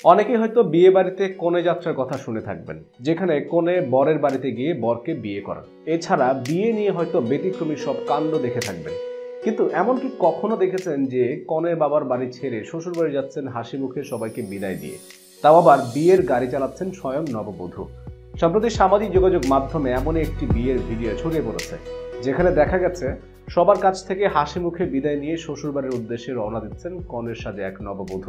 অনেকেই হয়তো বিয়ে বাড়িতে কনে যাত্রার কথা শুনে থাকবেন, যেখানে কনে বরের বাড়িতে গিয়ে বরকে বিয়ে করেন। এছাড়া বিয়ে নিয়ে হয়তো ব্যতিক্রমী সব কাণ্ড দেখে থাকবেন। কিন্তু এমনকি কখনো দেখেছেন যে কনের বাবার বাড়ি ছেড়ে শ্বশুর বাড়ি যাচ্ছেন হাসি মুখে সবাইকে বিদায় দিয়ে, তাও আবার বিয়ের গাড়ি চালাচ্ছেন স্বয়ং নববধূ? সম্প্রতি সামাজিক যোগাযোগ মাধ্যমে এমনই একটি বিয়ের ভিডিও ছড়িয়ে পড়েছে, যেখানে দেখা গেছে সবার কাছ থেকে হাসি মুখে বিদায় নিয়ে শ্বশুরবাড়ির উদ্দেশ্যে রওনা দিচ্ছেন কনের সাজে এক নববধূ।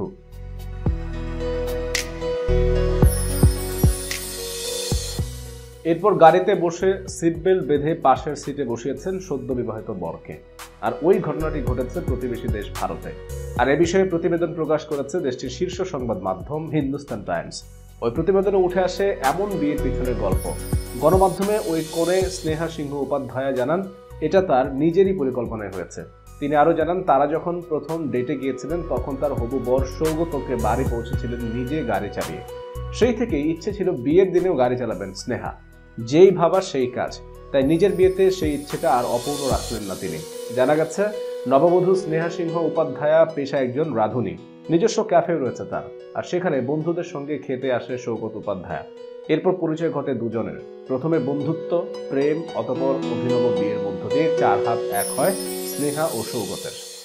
এরপর গাড়িতে বসে সিট বেল্ট বেঁধে পাশের সিটে বসিয়েছেন সদ্য বিবাহিত বরকে। আর ওই ঘটনাটি ঘটেছে প্রতিবেশী দেশ ভারতে। আর এ বিষয়ে প্রতিবেদন প্রকাশ করেছে দেশটির শীর্ষ সংবাদ মাধ্যম হিন্দুস্তান টাইমস। ওই প্রতিবেদনে উঠে আসে এমন বিয়ের পিছনের গল্প। গণমাধ্যমে ওই কনে স্নেহা সিংহ উপাধ্যায় জানান, এটা তার নিজেরই পরিকল্পনায় হয়েছে। তিনি আরও জানান, তারা যখন প্রথম ডেটে গিয়েছিলেন তখন তার হবু বর সৌগতকে বাড়ি পৌঁছেছিলেন নিজে গাড়ি চালিয়ে। সেই থেকেই ইচ্ছে ছিল বিয়ের দিনেও গাড়ি চালাবেন স্নেহা। যেই ভাবা সেই কাজ, তাই নিজের বিয়েতে সেই ইচ্ছেটা আর অপূর্ণ রাখলেন না তিনি। জানা গেছে, নববধূ স্নেহা সিংহ উপাধ্যায়া পেশা একজন রাঁধুনি। নিজস্ব ক্যাফেও রয়েছে তার, আর সেখানে বন্ধুদের সঙ্গে খেতে আসে সৌগত উপাধ্যায়া। এরপর পরিচয় ঘটে দুজনের। প্রথমে বন্ধুত্ব, প্রেম, অতঃপর অভিনব বিয়ের মধ্য দিয়ে 4 হাত এক হয় স্নেহা ও সৌগতের।